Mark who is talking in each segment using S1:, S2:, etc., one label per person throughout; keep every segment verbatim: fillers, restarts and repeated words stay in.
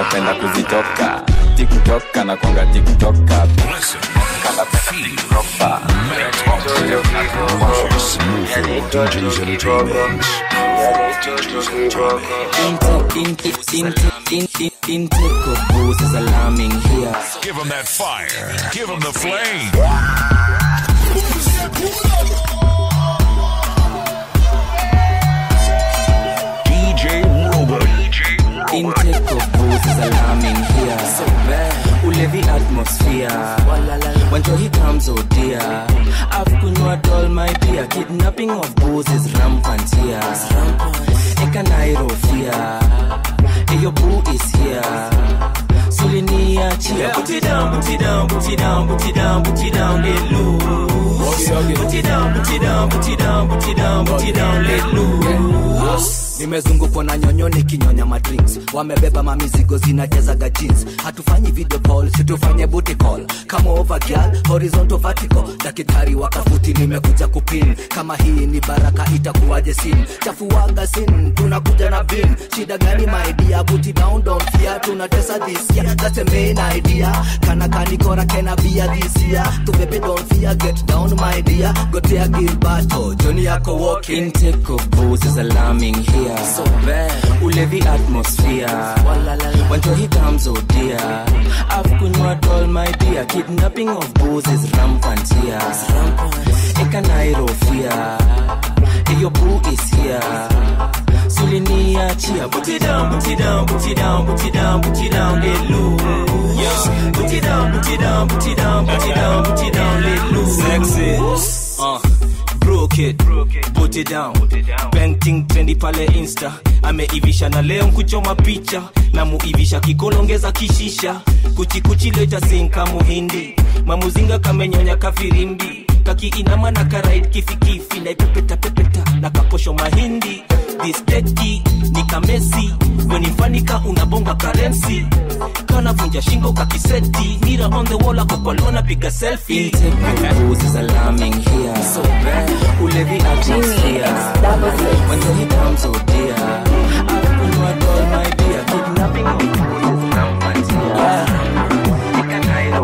S1: kanapenda kuzitoka TikTok kana kwanga TikToka kanapenda TikToka
S2: D J's Entertainment.
S3: Intake of booze is alarming here.
S2: Give him that fire. Give him the flame. D J Robot.
S3: Intake of booze is alarming here. So bad. Ulevi atmosphere. When he comes, oh dear. I've kunywa all my beer. Kidnapping of booze is rampant here. Ekanairo fear. Hey, your boo is here. Sulinia chia. Put it down, put it down, put it down, put it down, put it down, let loose. Put it down, put it down, put it down, put it down, put it down, let loose.
S4: Nimezungukwa na nyonyo nikinyonya madrinks. Wamebeba mamizigo zinajazaga jeans. Hatufanyi video call, situfanye booty call. Kama over girl, horizontal vertical. Dakitari wakafuti nimekuja kupin. Kama hii ni baraka itakuwaje sin. Chafuwaga sin, tunakuja na bin. Shida gani my idea, booty down, don't fear. Tunatesa this year, that's the main idea. Kana kanikora kena via this year. Tubebe don't fear, get down my dear. Gotea Gilberto, Johnny yako walking.
S3: Intake of booze is alarming here. So bad. Ulevi atmosphere. When he comes, oh dear. I've kunywa all my beer. Kidnapping of booze is rampant here. Ekanairo fear. Hey, your boo is here. Sulinia chia. Put it down, put it down, put it down, put it down, put it down, let loose. Put it down, put it down, put it down, put it down, put it down, let loose.
S5: Sexy. Uh. Broke it, put it down. Painting trendy pale Insta. Ameivisha na leo kuchoma picha. Na muivisha kikolongeza kishisha. Kuchi kuchi leta sinka muhindi. Mamuzinga kamenyonya kafirimbi. Kaki inama na karaid kifikifi. Na ipepeta pepeta na kaposho mahindi. This teki ni kamesi. Wenifanika unabonga currency. Kana vunja shingo kakiseti. Mira on the wall akopalona piga selfie.
S3: Intake of booze is alarming here. So bad. Ulevi atmosphere. When he comes, oh dear. I've kunywa all my beer. Kidnapping of booze is rampant here. Ekanairo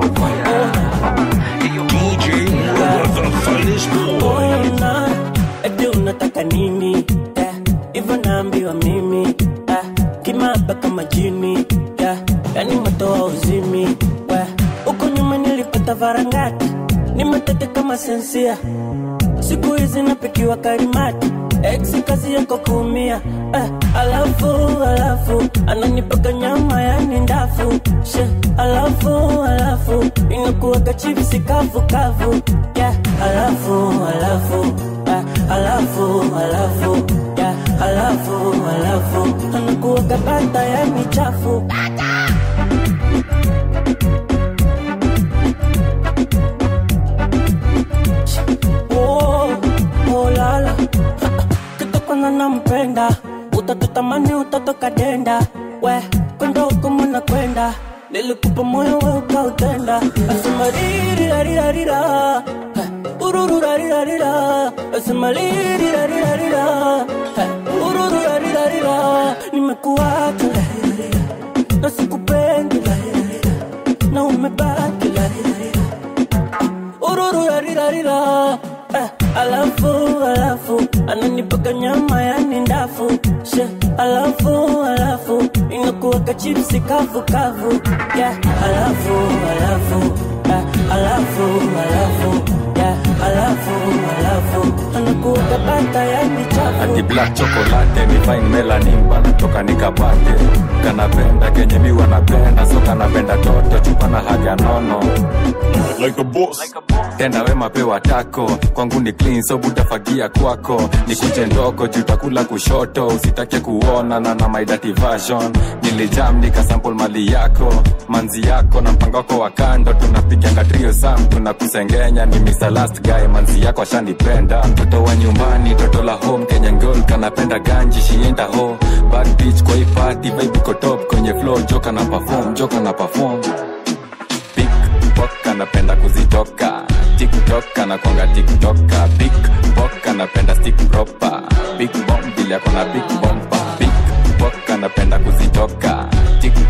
S3: fear.
S2: D J Robot, the finest boy.
S6: Oh, na, eti unataka nini? Yeah, hivyo naambiwa mimi. Yeah, kimaba kama jini. Yeah, yani matoa uzimi. Yeah, uko nyuma nilipata varangati. Ni matete kama sensia. Siku hizi napikiwa karimati. Ex kazi yako kuumia. Eh, alafu, alafu ananipaka nyama yani ndafu. She, alafu, alafu inakuwaga chipsi kavu kavu. Yeah, alafu, alafu eh, alafu, alafu yeah, alafu, alafu anakuwaga bata yani chafu. Bata! Nampenda, utatutamani utatoka denda. We, kwenda huko muna kwenda. Nilikupa moyo we ukautenda. Asema riri rari rari ra. Ururu rari rari ra. Asema riri rari rari ra. Ururu rari rari ra. Nimekuacha na sikupendi na umebaki ururu rari rari ra. Eh, alafu, alafu ananipaka nyama yani ndafu. She, alafu, alafu inakuwaka chipsi kavu kavu. Yeah, alafu, alafu eh, alafu, alafu yeah, alafu, alafu anakuwaka bata yani chafu.
S1: Ati black chocolate ni fine melanin bana toka nikapate. Kanapenda kenye mi wanapenda. So kanapenda toto chupa na haga nono.
S2: Like a boss.
S1: Tena wema pewa tako. Kwangu ni clean so butafagia kwako. Ni kuche ndoko jutakula kushoto. Usitake kuona na na my dirty version. Nilijam nika sample mali yako. Manzi yako na mpango wako wa kando. Tunapiganga trio sam tunakusengenya. Ni mister last guy manzi yako ashanipenda. Mtoto wa nyumbani toto la home Kenyan girl kanapenda ganji she ain't a hoe. Bad bitch kwa hii party vibe iko top. Kwenye floor joka na perform joka na perform. Big Bock anapenda kuzitoka. TikTok anakwanga TikToka. Big Bock anapenda stick proper. Big bomb bila kona big bomba. Big Bock anapenda kuzitoka. TikTok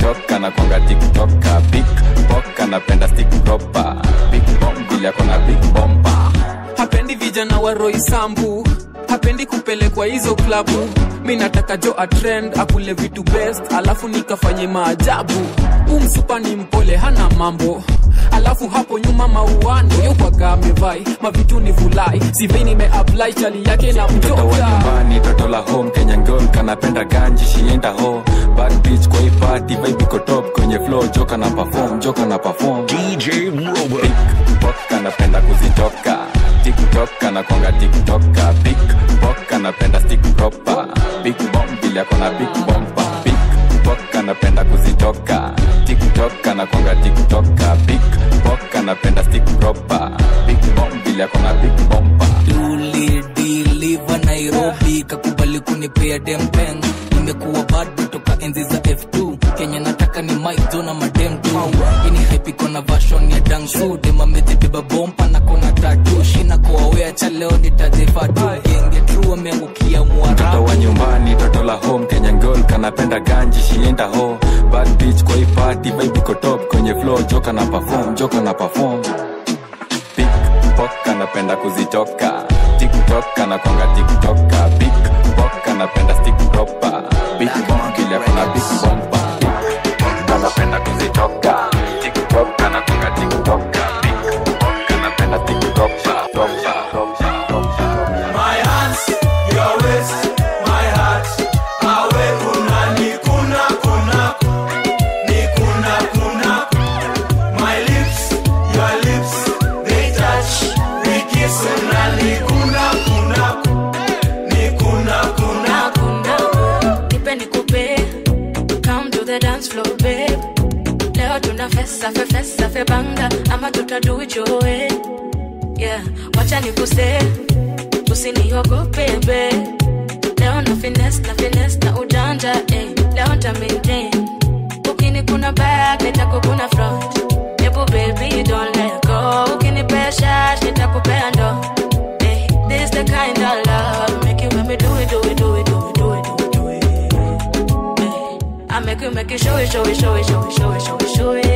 S1: TikTok anakwanga TikToker. Big Bock anapenda stick proper. Big bomb bila kona big bomba.
S7: Hapendi vijana wa Roy Sambu, hapendi kupelekwa hizo klabu. Mimi nataka jo a trend, akule vitu best, alafu nikafanye maajabu. Umsupa ni mpole hana mambo, alafu hapo nyuma mauano yuko kamevai, mavitu ni vulai. Sivi nimeapply chali yake na mtoto
S1: wa nyumbani, toto la home Kenyan girl kanapenda ganji, shienda ho. Bad bitch kwa hii party, vibe iko top kwenye flow, joka na perform, joka na perform.
S2: D J Robert.
S1: Big Bock anapenda kuzitoka. TikTok anakwanga TikToker. Big Bock anapenda stick proper. Big bomb bila kona big bomba. Big Bock anapenda kuzitoka. TikTok anakwanga TikToker. Big Bock anapenda stick proper. Big bomb bila kona big bomba.
S4: Tulidiliva Nairobi, kakubali kunipea dempeng. Nimekuwa bad toka enzi za F two. Kenya nataka ni Mike Zona madem tu. Ini hype iko na version ya Dangsu. Dema mejibeba bomba na kona tattoo. Shina kwa wea cha leo nitajifa tu. Genge true ameangukia mwarabu.
S1: Toto wa nyumbani, toto la home Kenyan girl kanapenda ganji, shienda ho. Bad bitch kwa hii party, vibe iko top kwenye flow, joka na perform, joka na perform. Big Bock anapenda kuzitoka. TikTok anakwanga TikToker. Big Bock anapenda stick proper. Big bomb bila kuna big bomba. Anapenda kuzitoka. TikTok anakwanga TikToker. Big Bock anapenda stick proper.
S8: My hands, your waist, my heart. Awe kuna ni kuna kuna ni kuna kuna. My lips, your lips, they touch. We kiss and ni kuna kuna ni kuna kuna
S9: kuna. Nipe nikupe, come to the dance floor, babe. Leo tuna festa fe festa fe banga, ama tuta do it your way. Yeah, wacha nikuse, usiniogope babe. Leo na finesse na finesse na ujanja, eh. Leo nta maintain. Ukini kuna back, nitakukuna front. Ebu baby don't let go. Ukini pesha, nitakupea ndo. Eh, this the kind of love make you make me do it, do it, do it, do it, do it, do it, do it. Eh, I make you make you show it, show it, show it, show it, show it, show it, show it.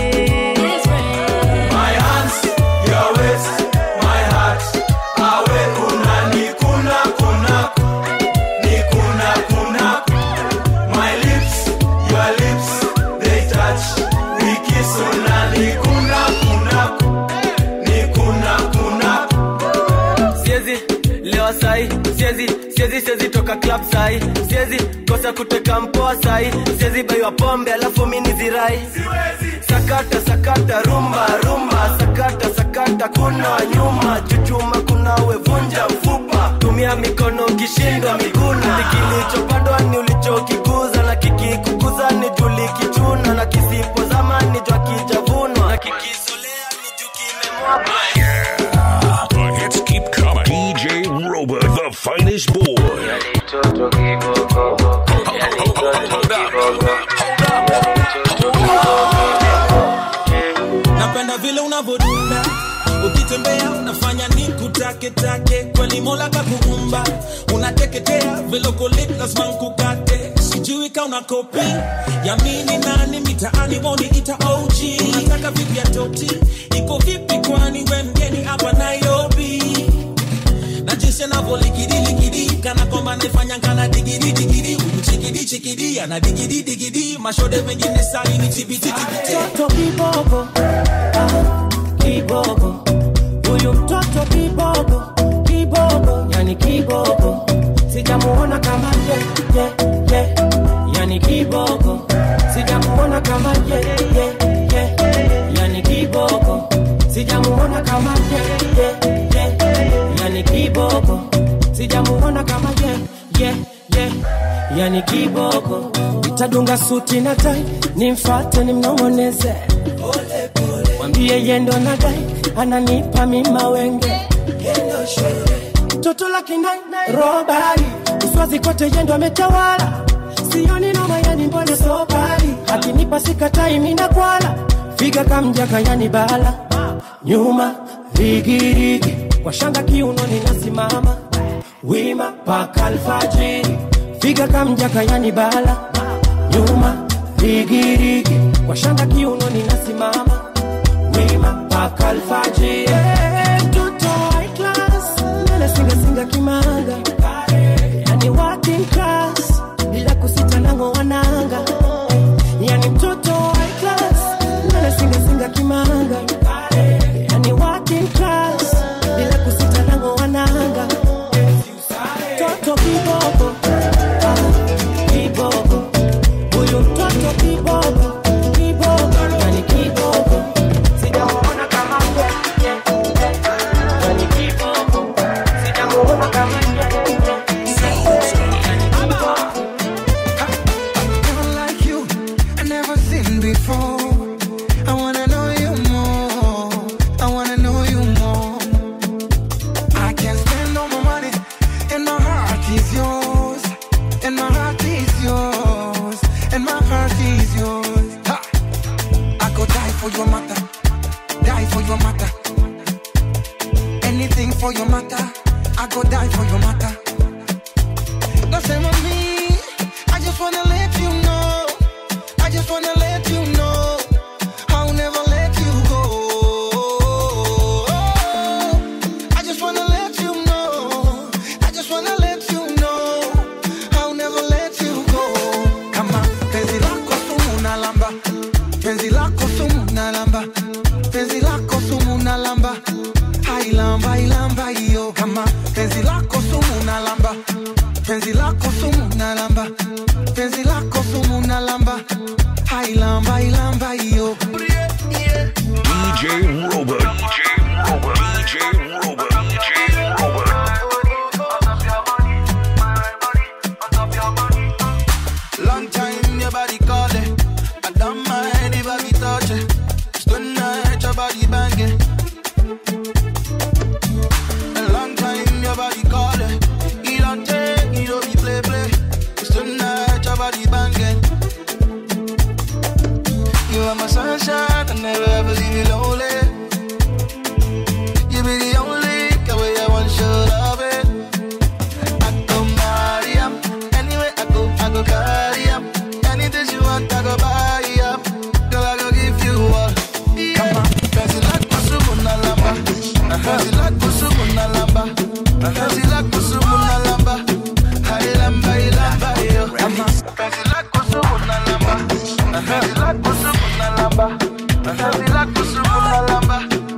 S8: My hands, your waist, my heart. Awe kuna ni kuna kuna ni kuna kuna. My lips, your lips, they touch. We kiss una ni kuna kuna ni kuna kuna.
S5: Siezi leo sai, siezi siezi siezi toka club sai, siezi kosa kuteka mpoa sai, siezi baiwa pombe alafu mimi zirai. Sakata sakata rumba rumba, sakata sakata kuna nyuma, chuchuma kuna wevunja mfupa, tumia mikono ukishindwa miguna. Kilichopandwa ni ulichokikuza, na kikikukuza ni juli kichuna, na kisipo zamani jua kijavunwa, na kikisolea ni juu kimemwapa.
S2: Yeah, the hits keep coming. D J Robert, the finest boy.
S10: Napenda vile unavodunda, ukitembea unafanya nikutake take. Kweli Mola kakuumba, unateketea vile uko lit lazima nkukate. Sijui ka una kopi ya mini nani mitaani woni ita O G. Unataka vipi ya toti, iko vipi kwani we mgeni hapa Nairobi? Na jinsi anavyolikidi likidi, kana kwamba nifanya kana digidi digidi. Uchikidi chikidi, ana digidi digidi. Mashode mengine sani ni tibiti tibiti.
S6: Mtoto kibogo, ah, kibogo. Huyu mtoto kibogo, kibogo, yani kibogo. Sijamuona kama ye, ye, ye, yani kibogo. Sijamuona kama ye, ye, ye, yani kibogo. Sijamuona kama ye, ye, ye, yani kibogo. Sijamuona kama ye, ye, ye, yani kibogo. Itadunga suti na tai, nimfate nimnong'oneze. Mwambie yendo na dai, ananipa mima wenge. Toto la kindai, robari, uswazi kote yendo ametawala. Sioni noma yani mbole sobari, akinipa sikatai mina kwala. Figa kamjaka yani bala, nyuma rigirigi, kwa shanga kiuno ninasimama wima paka alfajiri. Figa kamjaka yani bala, nyuma rigi rigi kwa shanga kiuno ninasimama wima paka alfajiri. Yeah, mtoto high class nana singa singa kimanga, yani working class bila kusita nango wananga, yani mtoto high class nana singa singa kimanga, yani working class bila kusita nango wananga. Toto kiboko kiboko huyu mtoto kiboko kiboko yani kiboko sijamuona kama yeye yani kiboko sijamuona kama yeye.
S11: Like you, I never seen before. I wanna know you more. I wanna know you more. I can spend all my money, and my heart is yours. And my heart is yours. And my heart is yours. Ha! I go die for your matter. Die for your matter. Anything for your matter. I go die for your matter. Don't say with me. I just wanna let you know. I just wanna let you know. I'll never let you go. I just wanna let you know. I just wanna let you know. I'll never let you go. Kama penzi lako sumu na lamba. Penzi lako sumu na lamba. Penzi lako sumu na lamba. Hai lamba, hai lamba iyo. Kama penzi lako sumu na lamba. Penzi lako sumu na lamba. Penzi lako sumu na lamba. Hai lamba, hai lamba iyo.
S2: D J Robot. D J Robot. D J Robot. D J Robot.
S11: Long time your body calling. I don't mind if I be touching. Stone night your body banging. A long time your body calling. You don't take, you don't be play play. Stone night your body banging. You are my sunshine, I never ever leave you lonely. You be the only way I want you love it. I go marry up, anywhere I go, I go carry up. Anything you want, I go buy up. Girl, I go give you all. Come on, fancy like Kusumuna Lamba. Fancy like Kusumuna Lamba. Fancy like Kusumuna Lamba. Hi Lamba, hi Lamba, yo. Come on, fancy like Kusumuna Lamba. Fancy like Kusumuna Lamba. Fancy like Kusumuna Lamba.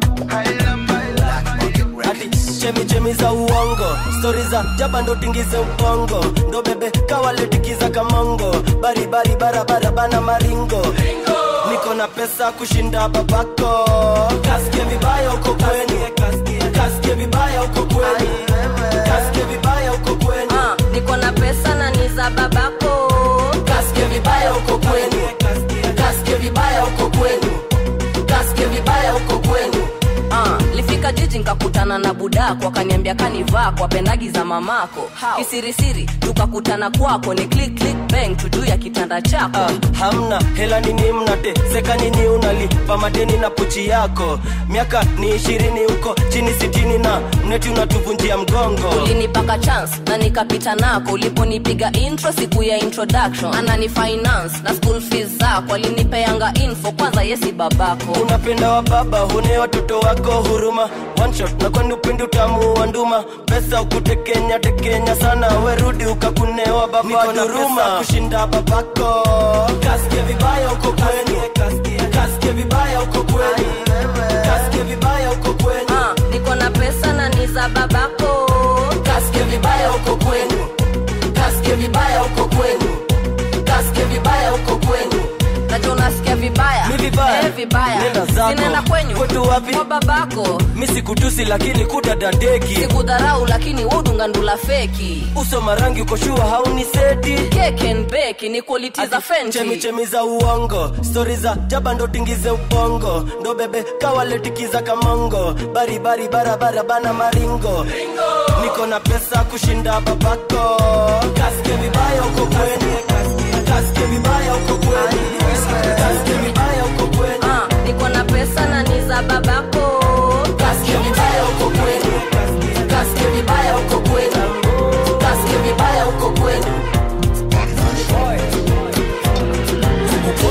S11: Hi Lamba, hi Lamba.
S6: Ati chemi chemi za uongo, stories za jaba ndo tingize upongo, ndo bebe kawale tikiza kamongo, bari bari barabara bana maringo. Niko na pesa kushinda babako, kasikie vibaya uko kwenu, kasikie vibaya uko kwenu, kasikie vibaya uko kwenu.
S12: uh, Niko na pesa na ni za babako,
S6: kasikie vibaya uko kwenu, kasikie vibaya uko kwenu, kasikie vibaya uko kwenu.
S12: uh, lifika jiji nikakutana na budako, akaniambia kanivaa kwa pendagi za mamako. Kisirisiri tukakutana kwako, ni click click bang tujuu ya kitanda chako.
S6: uh, Hamna hela nini mnate, seka nini unalipa madeni na pochi yako. Miaka ni ishirini uko chini sitini na mneti unatuvunjia mgongo.
S12: Ulinipaka chance na nikapita nako, uliponipiga intro siku ya introduction. Anani finance na school fees zako, alinipeanga info kwanza yesi babako.
S6: Unapenda wa baba, hune watoto wako huruma. One shot na kwani upendi utamu wa nduma. Pesa ukutekenya tekenya sana, werudi ukakunewa baba. Niko na pesa kushinda babako, kasikie vibaya uko kwenu, kasikie vibaya uko kwenu, kasikie vibaya uko kwenu.
S12: uh, Niko na pesa na ni za babako,
S6: kasikie vibaya uko kwenu, kasikie vibaya uko kwenu, kasikie vibaya uko kwenu.
S12: najua unasikia vibaya.
S6: Mi vibaya,
S12: eh, vibaya.
S6: nenda zako.
S12: Sinaenda kwenyu,
S6: kwetu wapi?
S12: kwa babako.
S6: Mi sikutusi lakini kudadadeki,
S12: sikudharau lakini udunga ndula feki.
S6: uso marangi uko shua hauni seti,
S12: cake and bake ni quality za Fenty.
S6: Chemi chemi za uongo, stories za jaba ndo tingize upongo, ndo bebe kawale tikiza kamongo, bari bari barabara bana maringo. Niko na pesa kushinda babako, kasikie vibaya uko kwenu, kasikie vibaya uko kwenu, kasikie vibaya uko kwenu.
S12: uh, Niko na pesa na ni za babako,
S6: kasikie vibaya uko kwenu, kasikie vibaya uko kwenu, kasikie vibaya uko kwenu.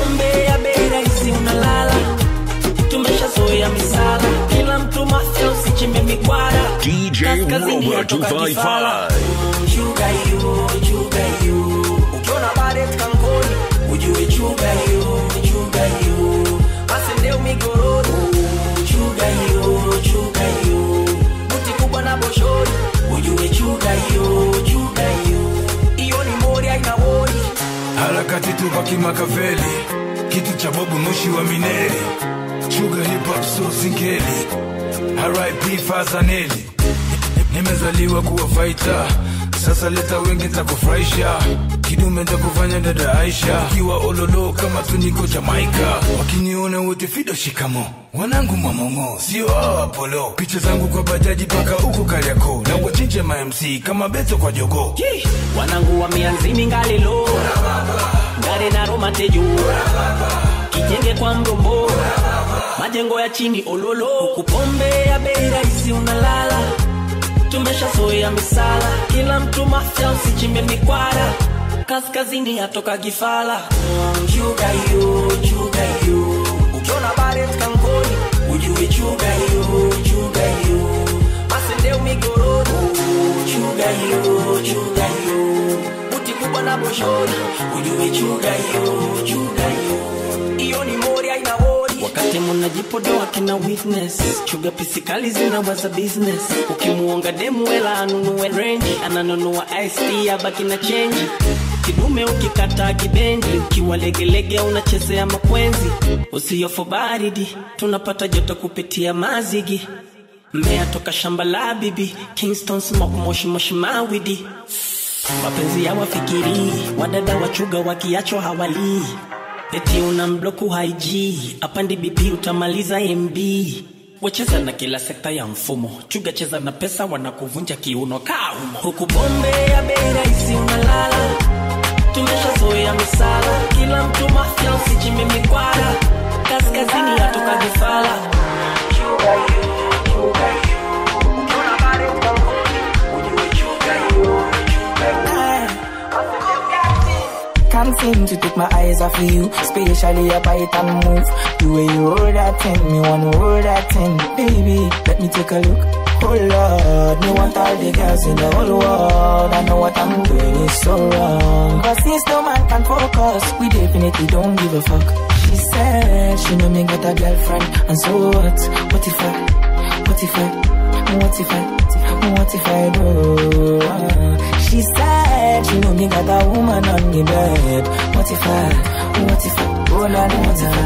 S2: Rover two five five.
S4: Chuga you, chuga you. Ukiona baret kankoni, ujue chuga you, chuga you. Masendeo migoroni, chuga you, chuga you. Buti kubwa na boshori, ujue chuga you, chuga you. Iyo ni mori aina wori.
S13: Harakati tu baki Makaveli, kitu cha Bobu Nushi wa Mineri. Chuga hip hop so singeli, R I P Fazaneli. Nimezaliwa kuwa fighter, sasa leta wengi nitakufurahisha. Kidume nitakufanya dada Aisha, kiwa ololo kama tuniko Jamaica. Wakiniona wote fido shikamo, wanangu mamongo, sio hao Apollo. Picha zangu kwa bajaji paka uko Kariako, na wachinje ma M C kama Beto kwa jogo.
S6: Wanangu wa mianzini ngalilo, gare na Roma teju, kijenge kwa mrombo, majengo ya chini ololo. Kupombe ya bei rahisi unalala, tumesha soya misala. Kila mtu mafia usichimbe mikwara, kaskazini atoka Gifala.
S4: Chuga you, chuga you. Ukiona baret kankoni, ujue chuga you, chuga you. Masendeo migoroni, chuga you, chuga you. Buti kubwa na boshori, ujue chuga you, chuga you. Iyo ni mori aina wori.
S6: Wakati munajipodoa kina witness, chuga pisikali zinawaza business. Ukimuonga demu wela anunue range, ananunua Ice Tea abaki na change. Kidume ukikata kibendi, ukiwa legelege unachezea makwenzi. Usiyofu baridi, tunapata joto kupitia mazigi. Mmea toka shamba la bibi, Kingston smoke moshi moshi mawidi. Mapenzi ya wafikiri, wadada wachuga wakiacho hawali. Eti una mbloku haiji, apandi B P utamaliza M B. Wacheza na kila sekta ya mfumo, chuga cheza na pesa wanakuvunja kiuno kaumo. Huku bombe ya bei rahisi unalala, tumesha zoea misala. Kila mtu mafia usichime mikwara, kaskazini atoka Gifala. Chuga you, chuga you. Ukiona baret kankoni, ujue chuga you, chuga you.
S14: Can't seem to take my eyes off of you, especially a bite and move. The way you hold that thing, me wanna hold that thing. Baby, let me take a look. Oh Lord, me want all the girls in the whole world. I know what I'm doing is so wrong, but since no man can focus, we definitely don't give a fuck. She said she know me got a girlfriend, and so what? What if I, what if I, what if I, what if I do? Uh, she said she know me got a woman on the bed. What if I, what if I, oh la la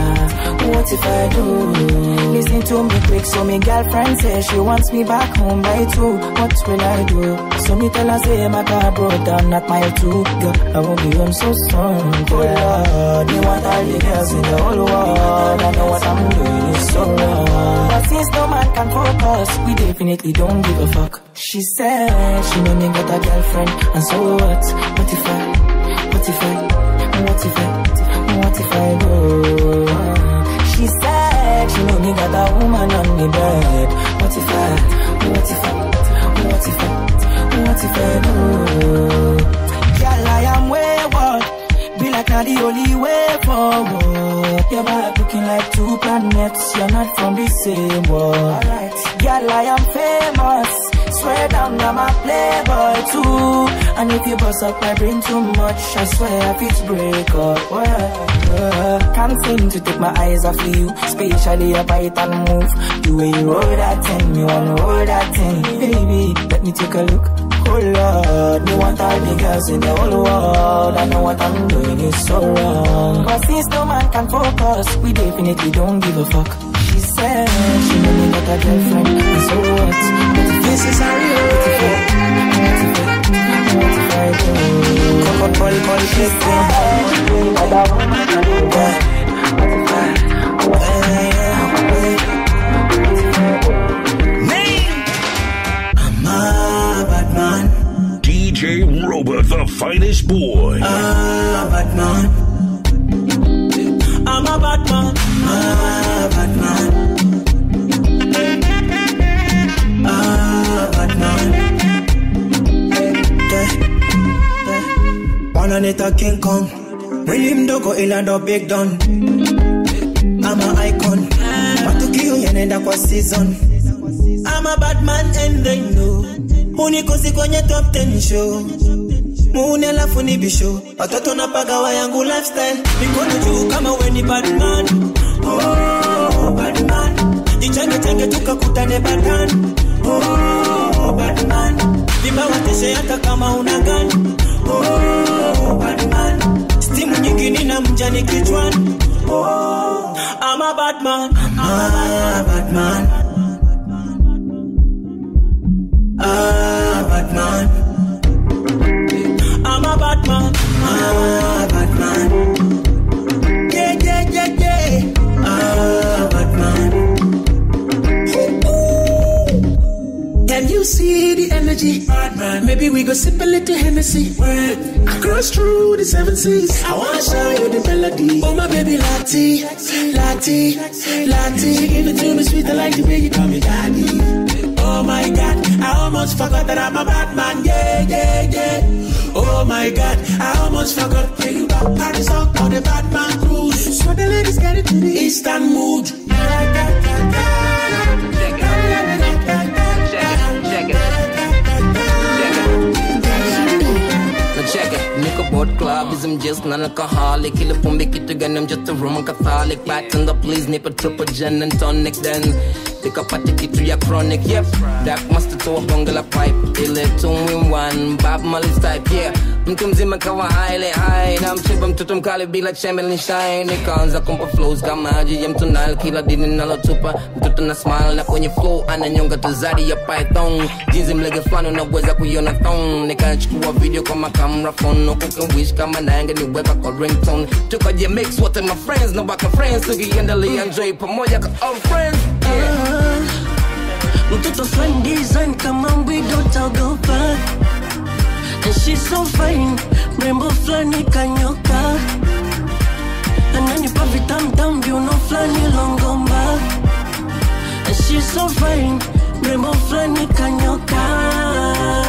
S14: la, what if I do? Listen to me quick, so me girlfriend says she wants me back home by two. What will I do? So me tell her say my car broke down at mile two. Girl, I won't be home so soon. Oh Lord, me want all the girls in the whole world. I know what I'm doing is so wrong, but since no man can focus, we definitely don't give a fuck. She said she know me got a girlfriend, and so what? What if I, what if I, what if I, what if I do? She said she know me got a woman on the bed. What if I, what if I, what if I, what if I do? Girl, I am wayward, be like not the only way forward. Your back looking like two planets, you're not from the same world. Girl, I am famous, swear down I'm a playboy too. And if you bust up my brain too much, I swear if it's break up. Well, uh, can't seem to take my eyes off of you, especially a bite and move. The way you roll that thing, me wanna roll that thing. Baby, let me take a look. Oh Lord, me want all the girls in the whole world. I know what I'm doing is so wrong, but since no man can focus, we definitely don't give a fuck. She said she know me got a girlfriend, and so what? What if this is how you what if I, what if I, what if I do? Come on, call, call, she said she know me got a woman, what if I, what if I,
S2: I'm a bad man. D J Robot, the finest boy.
S10: Ah, bad man. I'm a bad man. Ah, bad man. Ah, bad man. Wananita King Kong. William Dogo ilando big don. I'm a icon. Matukio yenenda kwa season. I'm I'm a bad man and they know. Unikosi kwenye top ten show. Mune alafu ni bisho. Watoto napagawa yangu lifestyle. Mikono juu kama we ni bad man. Oh, bad man. Jichenge chenge tukakutane badan. Oh, bad man. Vibawa teshe hata kama una gani. Oh, bad man. Stimu nyingi nina mjani kichwani. Oh, I'm a bad man. I'm a bad man. Ah, bad man. I'm a bad man. Ah, bad man. Yeah, yeah, yeah, yeah. Ah, bad man. Can you see the energy? Bad man. Maybe we go sip a little Hennessy. Word. I cross through the seven seas. I wanna show you the melody. Oh my baby Lati, Lati, Lati. She give it to me sweet, I like the way you call me daddy. Oh my God, I almost forgot that I'm a bad man. Yeah, yeah, yeah. Oh my God, I almost forgot. Yeah, you got Paris on on the bad man cruise. So the ladies get into the Eastern mood.
S3: Check it, nigga board club is I'm just non-alcoholic. Kill a pombe kit again, I'm just a Roman Catholic. Back in the please, nip a triple gin and tonic. Then pick up a ticket to your chronic. Yep, that must have to a bungalow pipe. Ele two in one, Bob Marley's type. Yeah, mtu mzima kawa highly high. Na mchiba mtoto mkali be like Chamberlain shine. Nikaanza kumpa flows kama haji ya mtu nile. Kila dini nalotupa mtoto na smile na kwenye flow ananyonga tuzadi ya python. Jinsi mlege flano naweza kuiona thong. Nikachukua video kama camera phone. Kuka wish kama naenge niweka kwa ringtone. Tukaje mix wote my friends na baka friends. Tukiendelea enjoy pamoja ka all friends. Yeah.
S15: Mtoto fine design kama mwido tagopa. And she's so fine, mrembo flani kanyoka. Ananipa vitamtam viuno flani longomba. And she's so fine, mrembo flani kanyoka.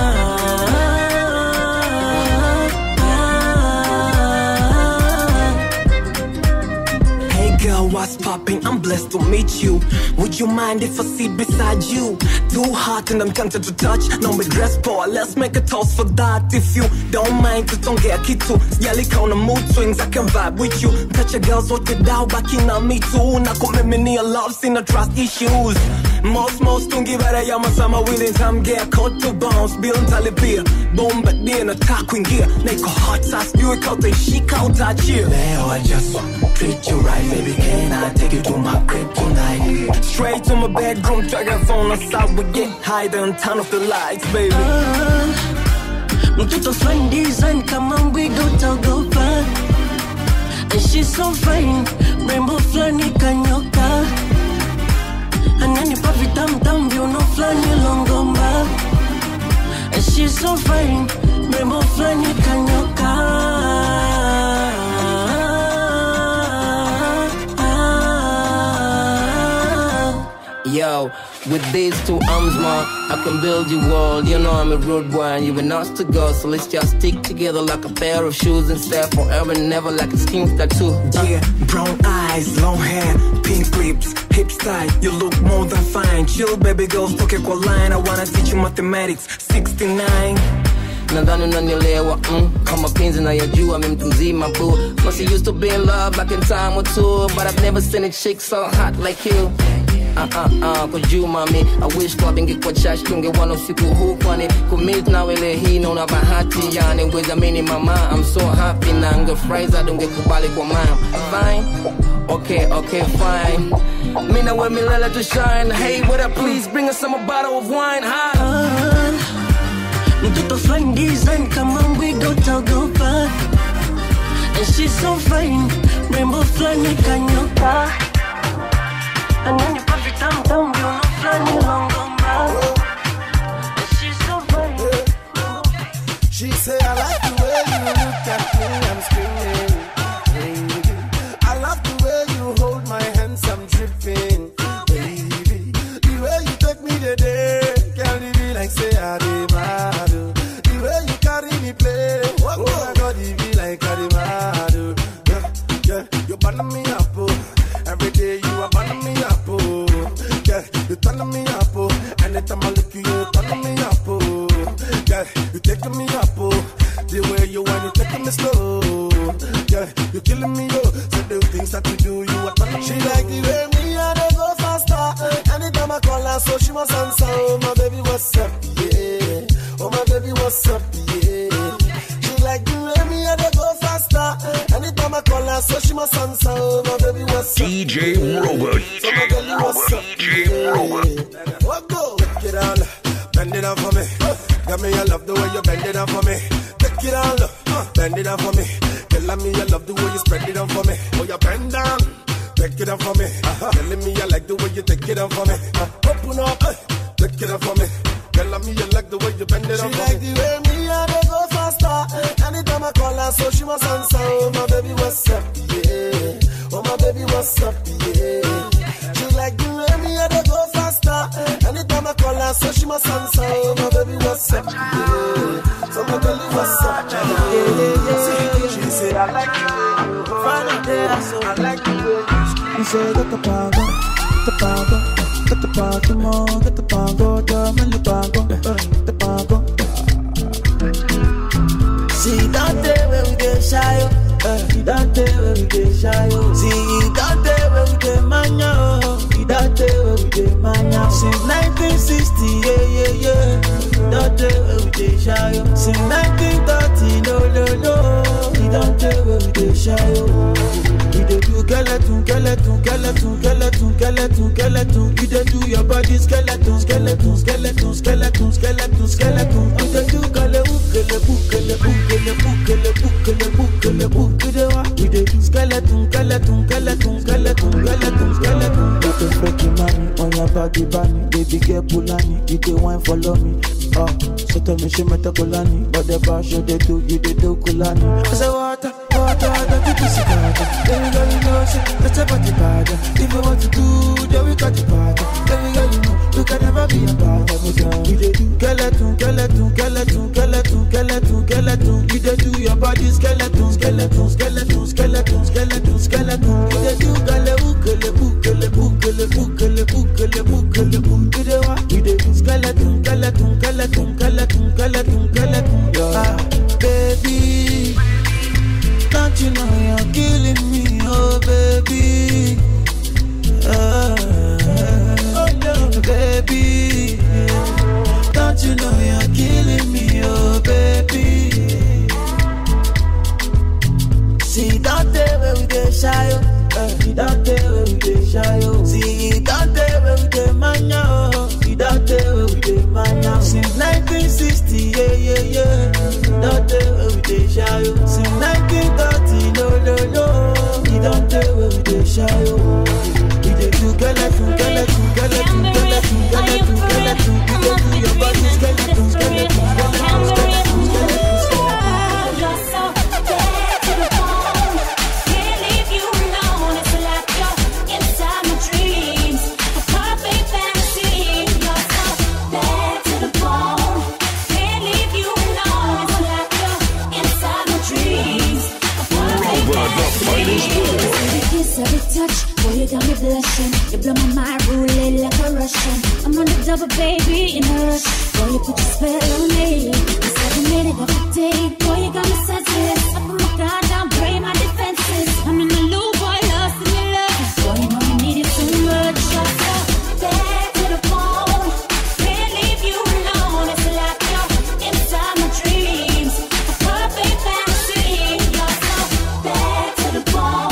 S10: Girl, what's popping? I'm blessed to meet you. Would you mind if I sit beside you? Too hot and I'm tempted to touch. No me dress poor, let's make a toast for that. If you don't mind, to don't get kitu. Yali kauna mood swings, I can vibe with you. Touch a girl's what you down, back in on me too. Na kumemini a love, seen a trust issues. Most, most tungi bara ya masama willing time get caught to bounce. Bill and talibia, boom, but then attack when gear. Neko hot sauce, you a cut and she count that cheer. Leo, I just treat you right, baby. Can I take you to my crib tonight? Straight to my bedroom, drag a phone aside, we get high, then turn off the lights, baby.
S15: Mtoto fine design kama mwido tagopa. And she's so fine, rainbow flani kanyoka. Ananipa vitamtam viuno flani longomba. And she's so fine, rainbow flani kanyoka.
S3: Yo, with these two arms, man, I can build you wall. You know I'm a road boy and you and us to go. So let's just stick together like a pair of shoes and stay forever and never like a skin tattoo.
S10: Yeah, brown eyes, long hair, pink lips, hips tight. You look more than fine. Chill, baby girl, toke kwa line. I wanna teach you mathematics. sixty-nine.
S3: Nadhani unanielewa, mm, kama penzi na yajua mimi mtu mzima boo. Must you used to be in love back in time or two, but I've never seen a chick so hot like you. Uh uh uh, kwa juu mami, I wish club ingekuwa chash tungewana usiku huu kwani kumit na wele hii na una bahati yani weza mini mama, I'm so happy na ngefurahi zaidi ungekubali kwa mama. Fine, okay, okay, fine. Mina we milele to shine. Hey, what up, please bring us some a bottle of wine, huh?
S15: Uh, mtoto fine design kama mwido tagopa. And she's so fine, rainbow flani kanyoka. Ananipa vitamtam viuno flani longomba. And she's so fine.
S11: She say I like the way you look at me, I'm screaming. Baby, I love the way you hold my hands, I'm dripping. Baby, the way you take me today, can't leave me like say I did mad. The way you carry me play, oh my God, it be like I did mad. Yeah, yeah, you burn me up, oh. Every day you are burning me up, oh. Yeah, you turn me up, oh. do you a touch. She like the way me and I go faster. Anytime I call her, so she must answer. Oh my baby, what's up? Yeah. Oh my baby, what's up? Yeah. She like the way me and I go faster. Anytime I call her, so she must answer. Oh my baby, what's up?
S2: D J Robert.
S11: So my baby, what's up?
S2: D J Robert.
S11: What go? Take it on, bend it down for me. Got me, I love the way you bend it down for me. Take it on, uh, bend it down for me. Tell me I love the way you spread it down for me. Oh, you bend down, take it down for me. Uh-huh. Telling me I like the way you take it down for me. Uh, open up, uh, take it down for me. Tell me I like the way you bend it down for me. She like the way me and I go faster. Anytime I call her, so she must answer. Oh my baby, what's up? Yeah. Oh my baby, what's up? Yeah. She like the way me and I go faster. Anytime I call her, so she must answer. Oh my baby, what's up? Yeah. So my girl, what's up? Yeah, yeah, yeah. She say I like you. Final day, so I like you.
S16: You say get the power, get the power, get the power, come on, get the power, come on, the power, the power. See that day when we get shy, oh. That day when we get shy, oh. See that day when we get mania, oh. That day when we get mania. Since nineteen sixty, yeah, yeah, yeah. That day when we get shy, oh. Since nineteen thirty, no, no, no. That day when we get shy, oh. You dey do skeleton, skeleton, skeleton, skeleton, skeleton, skeleton. You dey do your body skeleton, skeleton, skeleton, skeleton, skeleton, skeleton. You dey do skeleton, skeleton, skeleton. You dey do skeleton, skeleton, skeleton, skeleton, skeleton, skeleton. You dey fake money on your body, bunny. Baby girl Pulani, you dey wine follow me. Oh, so tell me she meta Kulani, but the bar show they do, you dey do Kulani. I say water, water, don't you see water? Baby girl, you know say that's a body bad. If you want to do, then we got the party. Baby girl, you know you can never be a part of it. You dey do skeleton, skeleton, skeleton, skeleton, skeleton, skeleton. You dey do your body skeleton, skeleton, skeleton, skeleton, skeleton, skeleton. You dey do galebu, galebu, galebu, galebu, galebu, galebu, galebu. You dey what? You dey do skeleton, skeleton, skeleton, skeleton, skeleton, skeleton. Ah, baby, don't you know you're killing me, oh baby? Ah, oh no, baby, don't you know you're killing me, oh baby? See that day when we get shy, oh. See that day when we get shy, oh. See that day when we get mania, oh. See that day when we get mania. Since nineteen sixty, yeah, yeah, yeah. That day when we get shy, oh. Since nineteen thirty, no, no, no. See that day when we get shy, oh. We dey do skeleton, skeleton, skeleton, skeleton, skeleton, skeleton. We dey do your body skeleton, skeleton, skeleton, skeleton, skeleton.
S17: Every touch, boy, you got me blushing. You blow my mind, ruling like a Russian. I'm on the double, baby, in a rush. Boy, you put your spell on me. It's every minute of the day. Boy, you got me senseless. I put my guard down, break my defenses. I'm in the loop, boy, lost in your love. Boy, you know you need it so much. Shut up, back to the phone. Can't leave you alone. It's like you're inside my dreams. A perfect fantasy. You're so back to the phone.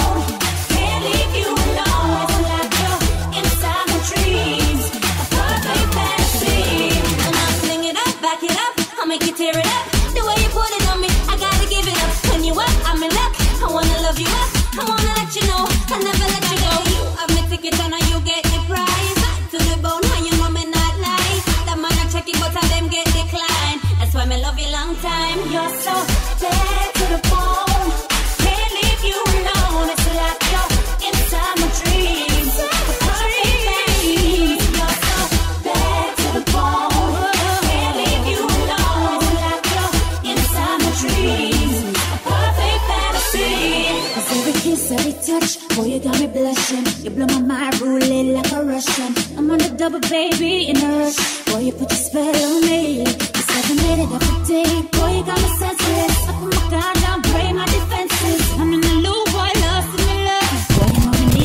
S17: Make you tear it up. The way you put it on me, I gotta give it up. When you up, I'm in luck. I wanna love you up. I wanna let you know I never let you go. You have me ticket and you get the prize. Back to the bone, how you know me not lie. That man I check it, but I them get declined. That's why me love you long time. You're so dead to the bone. Can't leave you alone. It's like you're inside my dreams. You're so dead to the bone. Every touch, boy, you got me blushing. You blow my mind, ruling like a Russian. I'm on the double, baby, in a rush. Boy, you put your spell on me. It's like a minute every day. Boy, you got me senseless. I put my guard down, break my defenses. I'm in the loop, boy, lost in the love. Boy, you know me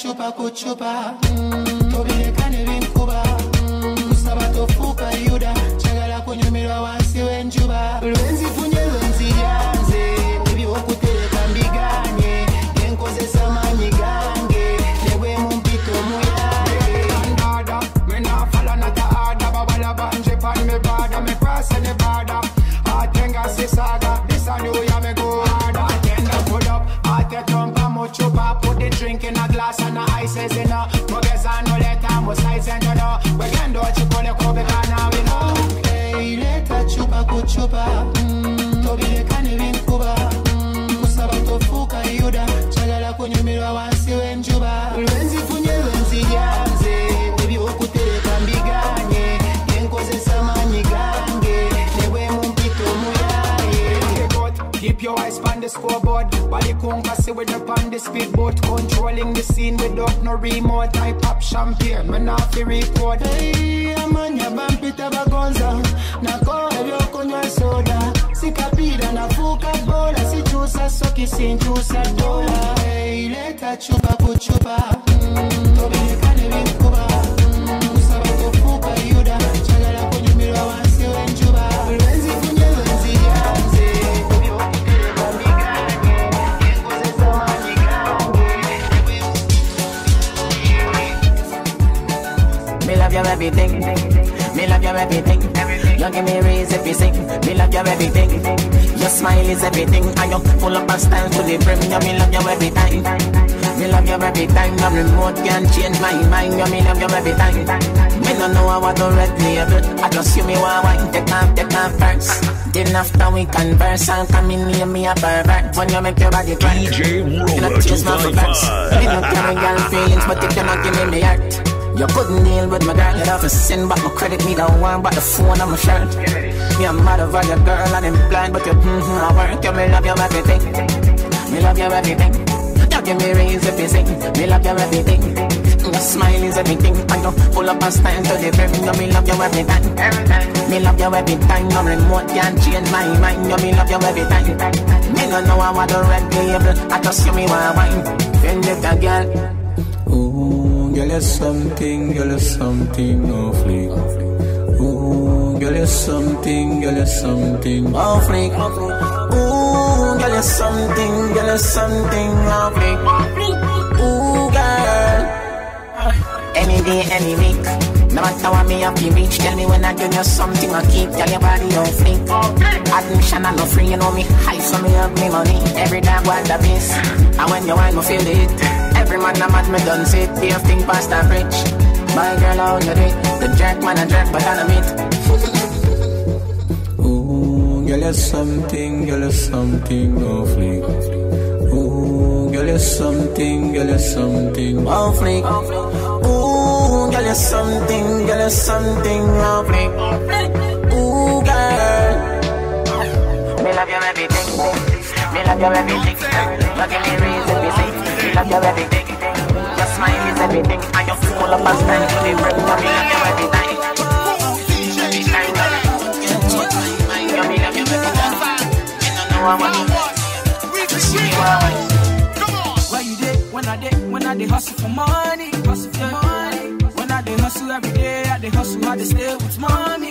S11: chupa kuchupa tobile kane vinkuba kusaba tofuka yuda chagala kunyumirwa wansi wenjuba lwenzi funye lwenzi yanze ebi okutereka mbiganye yenkozesa manyi gange nebwe mumpito muyaye andada mena fala na taada babala banje pan me bada me pasa ne bada atenga sisaga disanu ya me go ada atenda pull up atetomba mochupa put the drink in a glass and the ice is in a Mogeza no leta mo size and no we can do chukole kobe kana we know hey leta chupa kuchupa tobile kane vinkuba kusaba tofuka yuda chalala kunyumirwa wansi wenjuba lwenzi funye lwenzi yanze ebi okutereka mbiganye yenkozesa manyi gange nebwe mumpito muyaye keep your eyes on the scoreboard bali kunkasi with the on the speedboat controlling the scene without no remote I pop champagne man off the record hey amanya bampita bagonza nako ebyo kunywa soda sikapira nafuka bola sichusa soki sinchusa dola hey leta chupa kuchupa tobile kane vinkuba kusaba tofuka yuda chagala kunyumirwa wansi wenjuba lwenzi funye lwenzi yanze
S14: Me love your everything, me love your everything. You give me raise if you sing. Me love your everything. Your smile is everything, and you full up of style to the brim. You me love you every time. Me love you every time. Your remote can change my mind. You me love you every time. Me don't know how I do red label. I just see me one wine, take off, take off first. Then after we converse, and come in near me a pervert. When you make your body cry,
S2: D J Roller
S14: two five five. Me don't carry girl feelings, but if you not give me my heart. You couldn't deal with my girl, you'd have to send back my credit, me the one, but the phone on my shirt. Me a mad over your girl, and I'm blind, but you mm-hmm, I work, you me love you everything. Me love you everything. You give me raise if you sing, me love you everything. Your smile is everything, and you pull up and stand to the brim, you me love you every time. Me love you every time, no remote can change my mind, you me love you every time. Me don't know how I do red label, I just see me one wine. Then little girl.
S18: Girl, you're something, girl, you're something off fleek. Ooh, girl, you're something, girl, you're something
S14: off fleek. Ooh, girl, you're something, girl, you're something off fleek. Ooh, girl. Any day, any week. No matter what me have to reach, tell me when I give you something I keep. Tell your body on fleek. Admission I'm not free, you know me high, so me have me money. Every day I want the base, and when you want me feel it. Every man a mad me done sit, be a thing past a bridge. My girl how you do it, the jerk man a jerk but I don't meet.
S18: Ooh, girl you're something, girl you're something off fleek. Ooh, girl you're something, girl you're something
S14: off fleek. Ooh, girl you're something, girl you're something off fleek. Ooh, girl. Me love you everything, me love you everything. You give me reason to sing. Me love you everything. Your smile is everything, and you're full of a style to the brim. You me love you every time. Every time, you me love you every time. You don't know how I want to see you alright.
S19: Where you dey? When I dey, when I dey hustle for money, hustle for money. When I dey hustle every day, I dey hustle, I dey stay with money.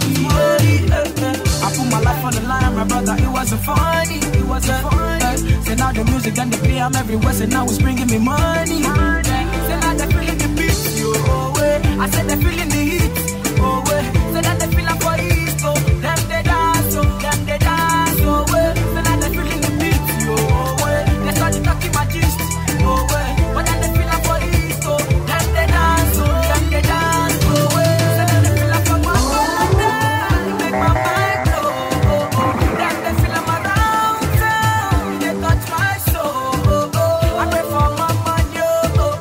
S19: I put my life on the line, my brother, it wasn't funny, it wasn't funny. Say now the music and the play, I'm everywhere, say now it's bringing me money. Say now they're feeling the beat, yo, oh way. I said they're feeling the heat, oh way. Say that they're feeling for East, oh. Them they dance, oh, them they dance, oh way. Say now they're feeling the beat, yo, oh way. They start to talk in my gist, oh way. But then they feeling for East, oh. Them they dance, oh, them they dance, oh way. Say that they feeling for my brother, make my mind blow. Them they feeling my round town, they touch my soul. I pray for my man, yo.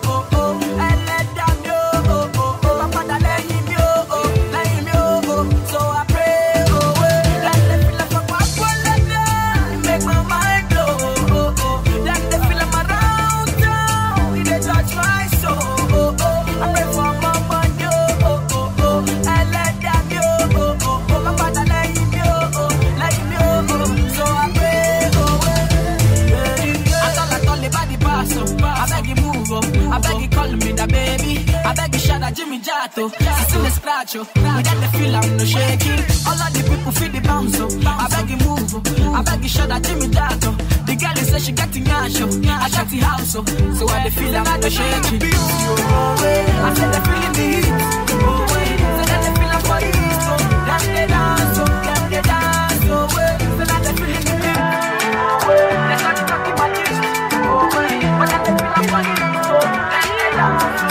S19: macchiato. Si se ne straccio, we get the feel I'm no shaking. All of the people feel the bounce, so I beg you move, I beg you show that Jimmy Dato. The girl is say she got the nyash, I got the house, so so I the feel I'm no shaking. I said the feeling the heat, oh wait, so that the feel I'm for the east, so that's the dance, so get the dance, so wait, so that the feeling the heat, oh wait, let's not talk about this, oh wait, but that the feel I'm for the east, so that's the dance.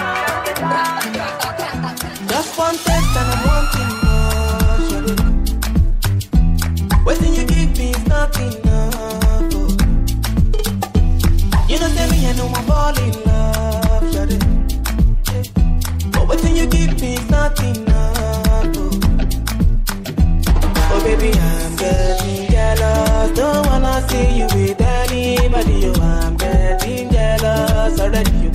S16: Just one taste and I'm wanting more, shawty. Waiting you give me is not enough, oh. You know tell me I know I'm fall in love, shawty. But waiting you give me is not enough, oh. Oh baby, I'm getting jealous. Don't wanna see you with anybody, oh. I'm getting jealous already, you.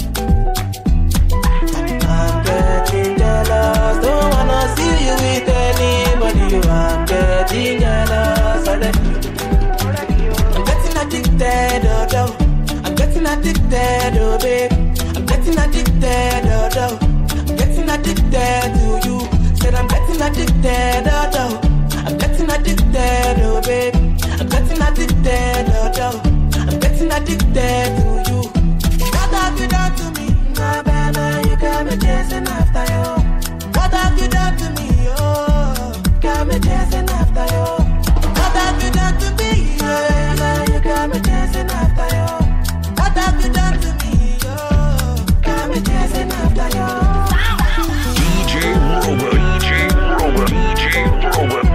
S16: I'm getting jealous. Don't wanna see you with anybody, oh. I'm getting jealous already, you. I'm getting addicted, oh, oh. I'm getting addicted, oh babe. I'm getting addicted, oh, oh. I'm getting addicted to you. Said I'm getting addicted, oh, oh. I'm getting addicted, oh babe. I'm getting addicted, oh, oh. I'm getting addicted to you. What have you done to me? Nah, baby, you got me chasing after you. What have you done to me? Oh, got me chasing after you. What have you done to me? Yeah, you got me chasing after you. What have you done to me? Oh, got me chasing after you.
S2: D J Robert, D J Robert, D J Robert.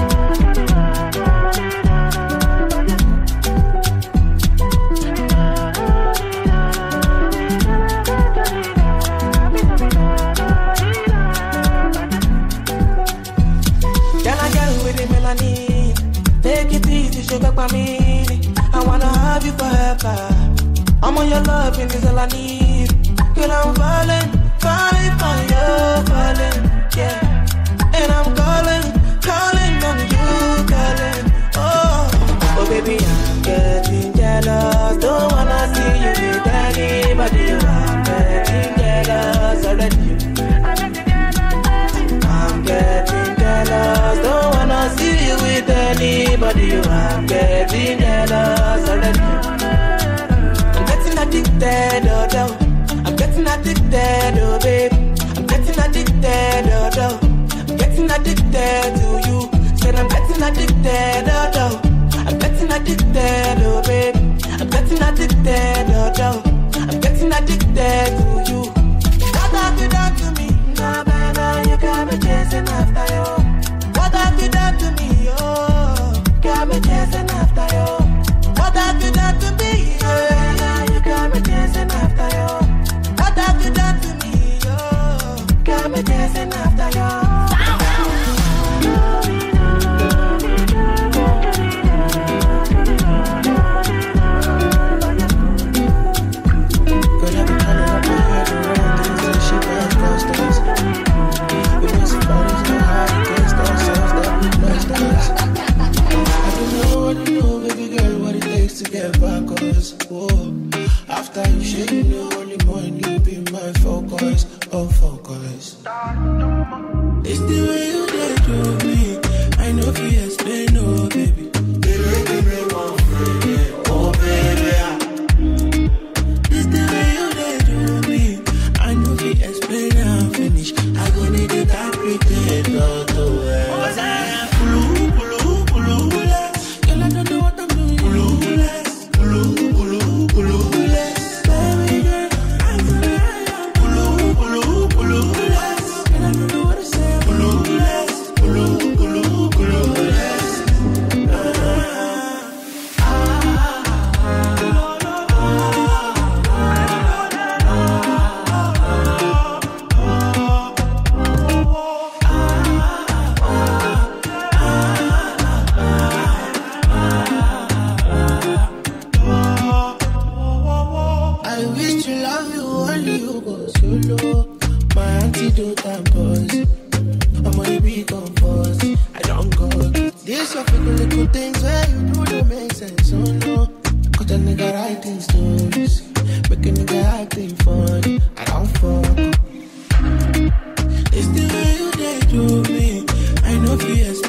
S16: Take it easy, sugar by me. I wanna have you forever. I'm on your love and this all I need. Girl, I'm falling, falling for you, falling, yeah. And I'm calling, calling on you, calling. Oh, oh baby, I'm getting jealous. Don't wanna see you with anybody. I'm getting jealous already. I'm getting jealous. Don't wanna see you with anybody. I'm getting jealous already. I'm getting addicted, oh, oh. I'm getting addicted, oh, babe. I'm getting addicted, oh, oh. I'm getting addicted to you. Said I'm getting addicted, oh, oh. I'm getting addicted, oh, babe. I'm getting addicted, oh, oh. I'm getting addicted to you. What have you done to me? Nah, baby, you got me chasing after you. What have you done to me? Oh, got me chasing after you. What have you done to me? Yeah, you got me chasing after you. What have you done to me? Oh, got me chasing after you. To get back us, whoa. After you shake me, only morning you be my focus, oh focus. It's the way you did to me. I know if you explain, oh baby. Baby, baby, one free, oh baby. It's the way you did to me. I know if you explain, I'm finished. I go need to that pretend, oh the way. Cause I am blue, blue, blue, girl, I don't know what I'm doing. Blue.
S20: no fears.